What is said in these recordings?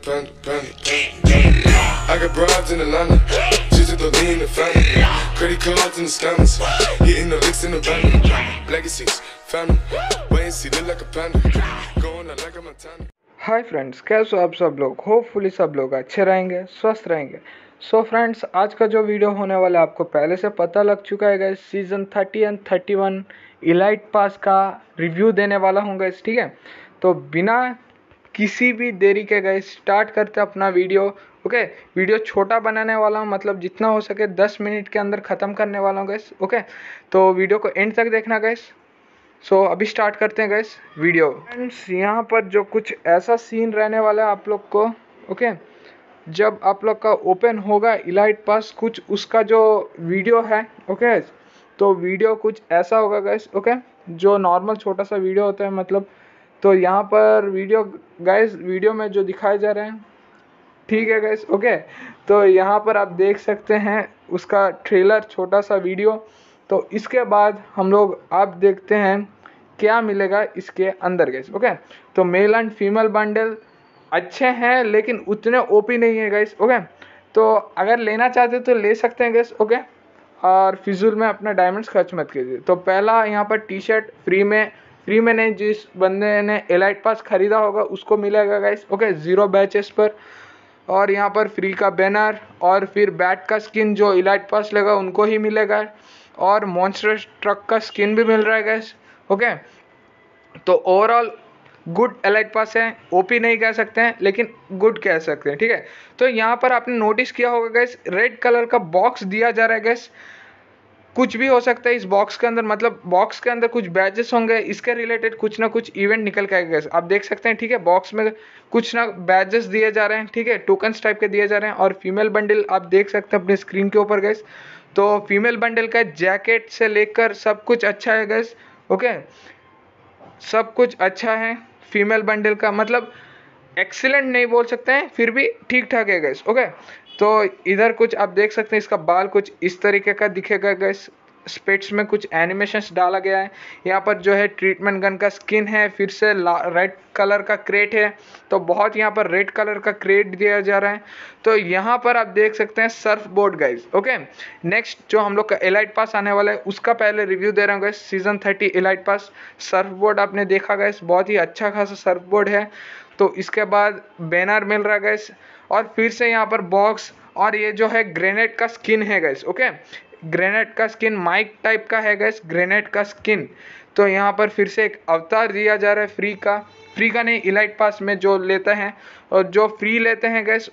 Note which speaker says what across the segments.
Speaker 1: I got broads in Atlanta, just to lean the family, credit cards and the scammers, hitting the licks in the van, legacies, family, wait and see, look like a panda, going out like a Montana.
Speaker 2: Hi friends, कैसे हो आप सब लोग। Hopefully सब लोग अच्छे रहेंगे, स्वस्थ रहेंगे। सो फ्रेंड्स, आज का जो वीडियो होने वाला है आपको पहले से पता लग चुका है guys. Season 30 and 31 elite pass का रिव्यू देने वाला हूँ गाइस, ठीक है। तो बिना किसी भी देरी के गाइस स्टार्ट करते अपना वीडियो। ओके, वीडियो छोटा बनाने वाला हूँ, मतलब जितना हो सके 10 मिनट के अंदर ख़त्म करने वाला हूँ गाइस। ओके, तो वीडियो को एंड तक देखना गाइस। सो अभी स्टार्ट करते हैं गाइस वीडियो। फ्रेंड्स, यहाँ पर जो कुछ ऐसा सीन रहने वाला है आप लोग को, ओके, जब आप लोग का ओपन होगा इलाइट पास, कुछ उसका जो वीडियो है, ओके, तो वीडियो कुछ ऐसा होगा गाइस। ओके, जो नॉर्मल छोटा सा वीडियो होता है मतलब, तो यहाँ पर वीडियो गाइस, वीडियो में जो दिखाए जा रहे हैं, ठीक है गाइस। ओके, तो यहाँ पर आप देख सकते हैं उसका ट्रेलर, छोटा सा वीडियो। तो इसके बाद हम लोग आप देखते हैं क्या मिलेगा इसके अंदर गाइस। ओके, तो मेल एंड फीमेल बंडल अच्छे हैं लेकिन उतने ओपी नहीं है गाइस। ओके, तो अगर लेना चाहते तो ले सकते हैं गाइस। ओके, और फिजूल में अपना डायमंड्स खर्च मत कीजिए। तो पहला यहाँ पर टी शर्ट फ्री में नहीं, जिस बंदे ने एलाइट पास खरीदा होगा उसको मिलेगा गाइस। ओके, 0 बैचेस पर। और यहाँ पर फ्री का बैनर और फिर बैट का स्किन जो इलाइट पास लेगा उनको ही मिलेगा, और मॉन्स्टर ट्रक का स्किन भी मिल रहा है गाइस। ओके, तो ओवरऑल गुड एलाइट पास है। ओपी नहीं कह सकते हैं लेकिन गुड कह सकते हैं, ठीक है। तो यहाँ पर आपने नोटिस किया होगा गाइस, रेड कलर का बॉक्स दिया जा रहा है गाइस। कुछ भी हो सकता है इस बॉक्स के अंदर, मतलब बॉक्स के अंदर कुछ बैचेस होंगे, इसके रिलेटेड कुछ ना कुछ इवेंट निकल के आएगा। आप देख सकते हैं, ठीक है, बॉक्स में कुछ ना बैचेस दिए जा रहे हैं, ठीक है, टोकन्स टाइप के दिए जा रहे हैं। और फीमेल बंडल आप देख सकते हैं अपने स्क्रीन के ऊपर गैस। तो फीमेल बंडल का जैकेट से लेकर सब कुछ अच्छा है गैस। ओके, सब कुछ अच्छा है फीमेल बंडल का, मतलब एक्सीलेंट नहीं बोल सकते हैं, फिर भी ठीक ठाक है गैस। ओके, तो इधर कुछ आप देख सकते हैं, इसका बाल कुछ इस तरीके का दिखेगा गैस। स्पेट्स में कुछ एनिमेशंस डाला गया है। यहाँ पर जो है ट्रीटमेंट गन का स्किन है, फिर से रेड कलर का क्रेट है, तो बहुत यहाँ पर रेड कलर का क्रेट दिया जा रहा है। तो यहाँ पर आप देख सकते हैं surf board guys. Okay, next जो हम लोग का एलाइट पास आने वाला है उसका पहले रिव्यू दे रहा हूँ guys. Season 30 elite pass surf board आपने देखा गाइज, बहुत ही अच्छा खासा सर्फ बोर्ड है। तो इसके बाद बैनर मिल रहा है गैस, और फिर से यहाँ पर बॉक्स, और ये जो है ग्रेनेड का स्किन है गैस। ओके, ग्रेनेड का स्किन माइक टाइप का है गैस, ग्रेनेड का स्किन। तो यहाँ पर फिर से एक अवतार दिया जा रहा है फ्री का नहीं, इलाइट पास में जो लेते हैं और जो फ्री लेते हैं गैस।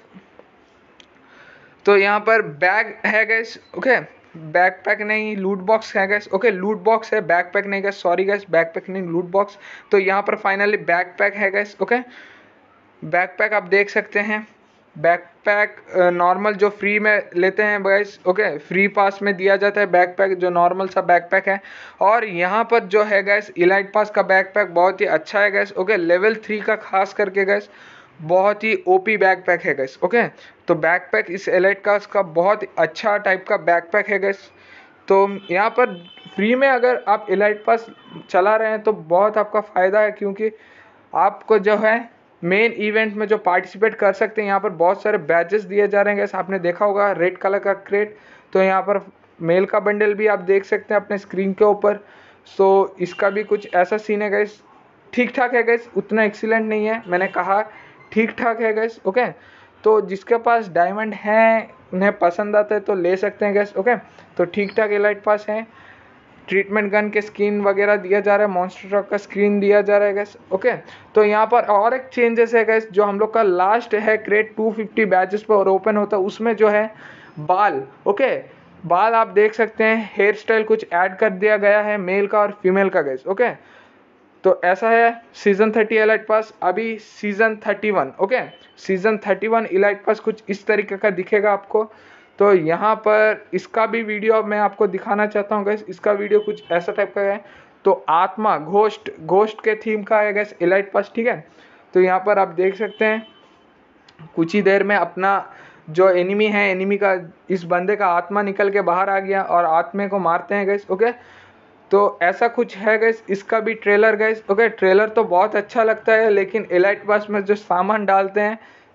Speaker 2: तो यहाँ पर बैग है गैस। ओके, बैकपैक नहीं, लूट बॉक्स है गैस। ओके, लूट बॉक्स है, बैकपैक नहीं गैस, सॉरी गैस, बैकपैक नहीं लूट बॉक्स। तो यहाँ पर फाइनली बैकपैक है गैस। ओके, बैकपैक आप देख सकते हैं, बैकपैक नॉर्मल जो फ्री में लेते हैं गाइस। ओके, फ्री पास में दिया जाता है बैकपैक, जो नॉर्मल सा बैकपैक है। और यहाँ पर जो है गाइस इलाइट पास का बैकपैक बहुत ही अच्छा है गाइस। ओके, लेवल 3 का खास करके गाइस बहुत ही ओपी बैकपैक है गाइस। ओके, तो बैकपैक इस एलाइट पास का बहुत अच्छा टाइप का बैकपैक है गाइस। तो यहाँ पर फ्री में अगर आप एलाइट पास चला रहे हैं तो बहुत आपका फ़ायदा है, क्योंकि आपको जो है मेन इवेंट में जो पार्टिसिपेट कर सकते हैं। यहाँ पर बहुत सारे बैजेस दिए जा रहे हैं गैस, आपने देखा होगा रेड कलर का क्रेट। तो यहाँ पर मेल का बंडल भी आप देख सकते हैं अपने स्क्रीन के ऊपर। सो इसका भी कुछ ऐसा सीन है गैस, ठीक ठाक है गैस, उतना एक्सीलेंट नहीं है, मैंने कहा ठीक ठाक है गैस। ओके, तो जिसके पास डायमंड है, उन्हें पसंद आता है तो ले सकते हैं गैस। ओके, तो ठीक ठाक एलाइट पास है। ट्रीटमेंट गन के स्किन वगैरह दिया जा रहा है, मॉन्स्टर ट्रक का स्क्रीन दिया जा रहा है गैस। ओके, तो यहाँ पर और एक चेंजेस है गैस, जो हम लोग का लास्ट है क्रेट 250 बैचेस पर ओपन होता है, उसमें जो है बाल। ओके, बाल आप देख सकते हैं, हेयर स्टाइल कुछ ऐड कर दिया गया है मेल का और फीमेल का गैस। ओके, तो ऐसा है सीजन 30 एलाइट पास। अभी season 31, okay, season 31 elite pass कुछ इस तरीके का दिखेगा आपको। तो यहाँ पर इसका भी वीडियो मैं आपको दिखाना चाहता हूँ गैस। इसका वीडियो कुछ ऐसा टाइप का है। तो आत्मा घोस्ट के थीम का है गैस एलाइट पास, ठीक है। तो यहाँ पर आप देख सकते हैं कुछ ही देर में अपना जो एनिमी है, एनिमी का इस बंदे का आत्मा निकल के बाहर आ गया और आत्मे को मारते हैं गैस। ओके, तो ऐसा कुछ है गैस। इसका भी ट्रेलर गैस। ओके, ट्रेलर तो बहुत अच्छा लगता है, लेकिन एलाइट पास में जो सामान डालते हैं,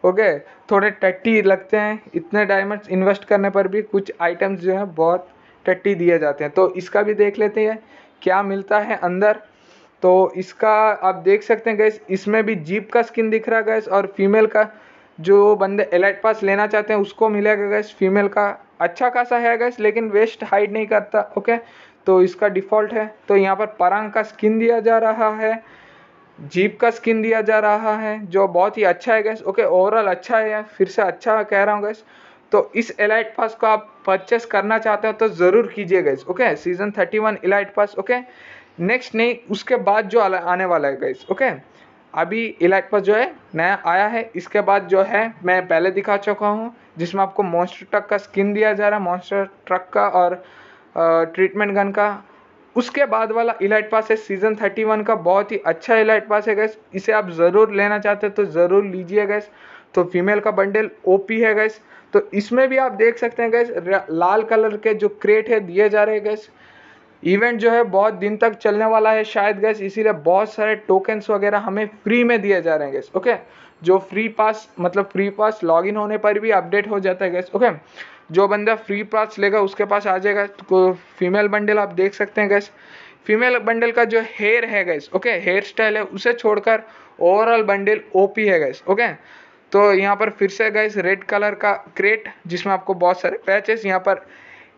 Speaker 2: ओके, थोड़े टट्टी लगते हैं, इतने डायमंड्स इन्वेस्ट करने पर भी कुछ आइटम्स जो हैं बहुत टट्टी दिए जाते हैं। तो इसका भी देख लेते हैं क्या मिलता है अंदर। तो इसका आप देख सकते हैं गैस, इसमें भी जीप का स्किन दिख रहा है गैस, और फीमेल का जो बंदे एलाइट पास लेना चाहते हैं उसको मिलेगा गैस। फीमेल का अच्छा खासा है गैस, लेकिन वेस्ट हाइड नहीं करता। ओके, तो इसका डिफ़ॉल्ट है। तो यहाँ पर परांग का स्किन दिया जा रहा है, जीप का स्किन दिया जा रहा है, जो बहुत ही अच्छा है गैस। ओके, ओवरऑल अच्छा है, फिर से अच्छा कह रहा हूँ गैस। तो इस एलाइट पास को आप परचेस करना चाहते हो तो ज़रूर कीजिए guys. Okay, season 31 elite pass. Okay, next नहीं, उसके बाद जो आने वाला है गैस। ओके, अभी एलाइट पास जो है नया आया है, इसके बाद जो है मैं पहले दिखा चुका हूँ, जिसमें आपको मॉन्स्टर ट्रक का स्किन दिया जा रहा है, मॉन्स्टर ट्रक का और ट्रीटमेंट गन का। उसके बाद वाला इलाइट पास है सीज़न 31 का, बहुत ही अच्छा इलाइट पास है गैस। इसे आप ज़रूर लेना चाहते हो तो ज़रूर लीजिए गैस। तो फीमेल का बंडल ओपी है गैस। तो इसमें भी आप देख सकते हैं गैस, लाल कलर के जो क्रेट है दिए जा रहे हैं गैस। इवेंट जो है बहुत दिन तक चलने वाला है शायद गैस, इसीलिए बहुत सारे टोकन्स वगैरह हमें फ्री में दिए जा रहे हैं गैस। ओके, जो फ्री पास मतलब फ्री पास लॉगिन होने पर भी अपडेट हो जाता है गैस। ओके, जो बंदा फ्री पास लेगा उसके पास आ जाएगा। तो फीमेल बंडल आप देख सकते हैं गैस। फीमेल बंडल का जो हेयर है गैस, ओके, हेयर स्टाइल है, उसे छोड़कर ओवरऑल बंडल ओपी है गैस। ओके, तो यहाँ पर फिर से गैस रेड कलर का क्रेट, जिसमें आपको बहुत सारे पैचेस, यहाँ पर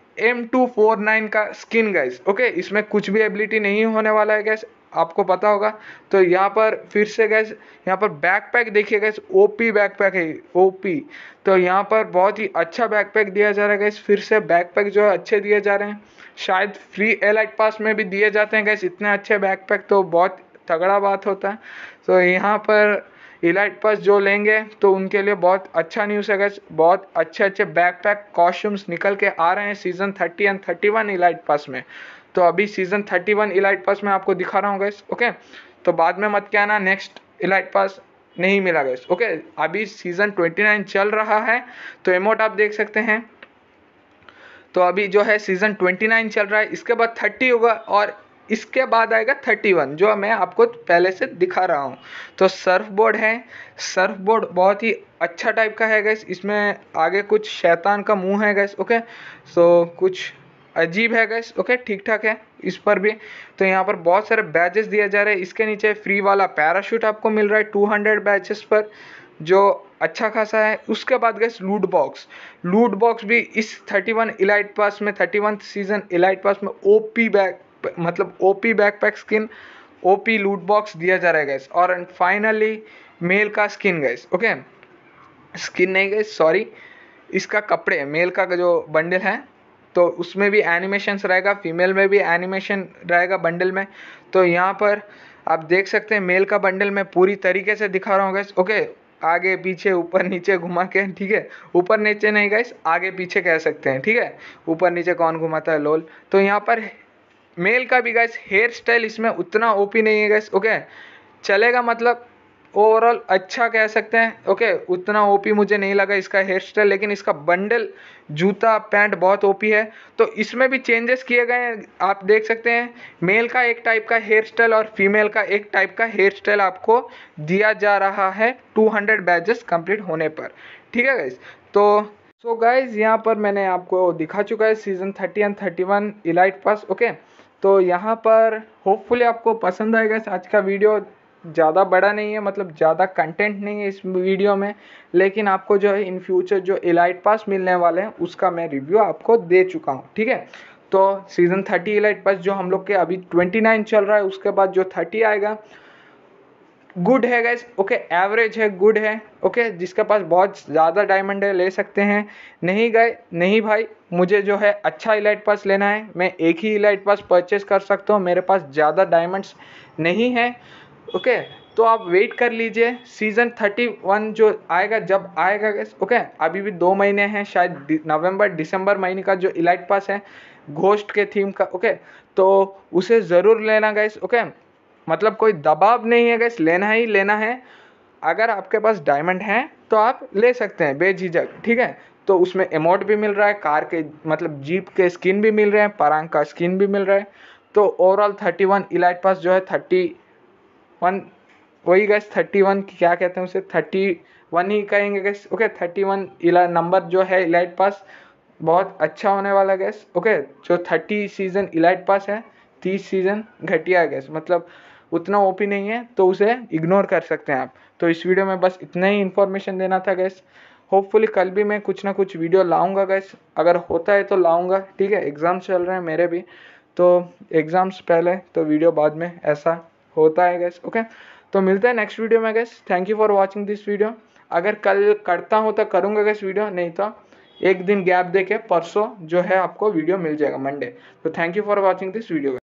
Speaker 2: M249 का स्किन गैस। ओके, इसमें कुछ भी एबिलिटी नहीं होने वाला है गैस, आपको पता होगा। तो यहाँ पर फिर से गैस, यहाँ पर बैकपैक देखिए गैस, ओपी बैकपैक है, ओपी। तो यहाँ पर बहुत ही अच्छा बैकपैक दिया जा रहा है गैस। फिर से बैकपैक जो है अच्छे दिए जा रहे हैं, शायद फ्री एलाइट पास में भी दिए जाते हैं गैस इतने अच्छे बैकपैक, तो बहुत तगड़ा बात होता है। तो यहाँ पर इलाइट पास जो लेंगे तो उनके लिए बहुत अच्छा न्यूज़ है गैस। बहुत अच्छे अच्छे बैकपैक कॉस्ट्यूम्स निकल के आ रहे हैं सीज़न 30 एंड 31 इलाइट पास में। तो अभी सीज़न 31 इलाइट पास में आपको दिखा रहा हूँ गैस। ओके, तो बाद में मत कहना नेक्स्ट इलाइट पास नहीं मिला गैस। ओके, अभी सीज़न 29 चल रहा है, तो एमोट आप देख सकते हैं। तो अभी जो है सीज़न 29 चल रहा है, इसके बाद 30 होगा और इसके बाद आएगा 31, जो मैं आपको पहले से दिखा रहा हूँ। तो सर्फ बोर्ड है, सर्फ बोर्ड बहुत ही अच्छा टाइप का है गैस। इसमें आगे कुछ शैतान का मुंह है गैस। ओके, सो कुछ अजीब है गैस। ओके, ठीक ठाक है इस पर भी। तो यहाँ पर बहुत सारे बैचेस दिए जा रहे हैं। इसके नीचे फ्री वाला पैराशूट आपको मिल रहा है 200 बैचेस पर, जो अच्छा खासा है। उसके बाद गैस लूट बॉक्स भी इस 31 इलाइट पास में, 31 सीजन इलाइट पास में ओपी बैक मतलब OP backpack skin, OP loot box दिया जा रहा है गैस। और फाइनली मेल का स्किन गैस। ओके, स्किन नहीं गैस, सॉरी, इसका कपड़े, मेल का जो बंडल है तो उसमें भी एनिमेशंस रहेगा, फीमेल में भी एनिमेशन रहेगा बंडल में। तो यहाँ पर आप देख सकते हैं मेल का बंडल में पूरी तरीके से दिखा रहा हूँ गैस। ओके, आगे पीछे ऊपर नीचे घुमा के, ठीक है, ऊपर नीचे नहीं गैस, आगे पीछे कह सकते हैं, ठीक है, ऊपर नीचे कौन घुमाता है लोल। तो यहाँ पर मेल का भी गैस हेयर स्टाइल इसमें उतना ओपी नहीं है गैस। ओके, चलेगा, मतलब ओवरऑल अच्छा कह सकते हैं। ओके, उतना ओपी मुझे नहीं लगा इसका हेयर स्टाइल, लेकिन इसका बंडल, जूता, पैंट बहुत ओपी है। तो इसमें भी चेंजेस किए गए हैं, आप देख सकते हैं। मेल का एक टाइप का हेयर स्टाइल और फीमेल का एक टाइप का हेयर स्टाइल आपको दिया जा रहा है 200 बैचेस कंप्लीट होने पर, ठीक है गाइस। तो गाइस यहाँ पर मैंने आपको दिखा चुका है season 30 and 31 elite pass. Okay, तो यहाँ पर होपफुली आपको पसंद आएगा। आज का वीडियो ज़्यादा बड़ा नहीं है, मतलब ज़्यादा कंटेंट नहीं है इस वीडियो में, लेकिन आपको जो है इन फ्यूचर जो इलाइट पास मिलने वाले हैं उसका मैं रिव्यू आपको दे चुका हूँ, ठीक है। तो सीज़न 30 इलाइट पास जो हम लोग के अभी 29 चल रहा है, उसके बाद जो 30 आएगा, गुड है गैस। ओके, एवरेज है, गुड है। ओके, जिसके पास बहुत ज़्यादा डायमंड है ले सकते हैं, नहीं गए नहीं भाई, मुझे जो है अच्छा इलाइट पास लेना है, मैं एक ही इलाइट पास परचेस कर सकता हूँ, मेरे पास ज़्यादा डायमंड्स नहीं है। ओके, तो आप वेट कर लीजिए, सीज़न 31 जो आएगा जब आएगा गैस। ओके, अभी भी 2 महीने हैं, शायद नवंबर दिसंबर महीने का जो इलाइट पास है घोस्ट के थीम का। ओके, तो उसे ज़रूर लेना गैस। ओके, मतलब कोई दबाव नहीं है गैस, लेना ही लेना है। अगर आपके पास डायमंड है तो आप ले सकते हैं बेझिझक, ठीक है। तो उसमें एमोट भी मिल रहा है, कार के मतलब जीप के स्किन भी मिल रहे हैं, परांग का स्किन भी मिल रहा है। तो ओवरऑल 31 इलाइट पास जो है 31, वही गैस 31 क्या कहते हैं उसे, 1 ही कहेंगे गैस। ओके 31 नंबर जो है इलाइट पास बहुत अच्छा होने वाला गैस। ओके जो 30 सीज़न इलाइट पास है 30 सीज़न घटिया है गैस, मतलब उतना ओपी नहीं है तो उसे इग्नोर कर सकते हैं आप। तो इस वीडियो में बस इतना ही इन्फॉर्मेशन देना था गैस। होपफुली कल भी मैं कुछ ना कुछ वीडियो लाऊंगा गैस, अगर होता है तो लाऊंगा। ठीक है, एग्ज़ाम्स चल रहे हैं मेरे भी, तो एग्ज़ाम्स पहले तो वीडियो बाद में, ऐसा होता है गैस। ओके तो मिलते हैं नेक्स्ट वीडियो में guys. Thank you for watching this video. अगर कल करता हूँ तो करूँगा गैस वीडियो, नहीं तो एक दिन गैप दे के परसों जो है आपको वीडियो मिल जाएगा मंडे। तो thank you for watching this video.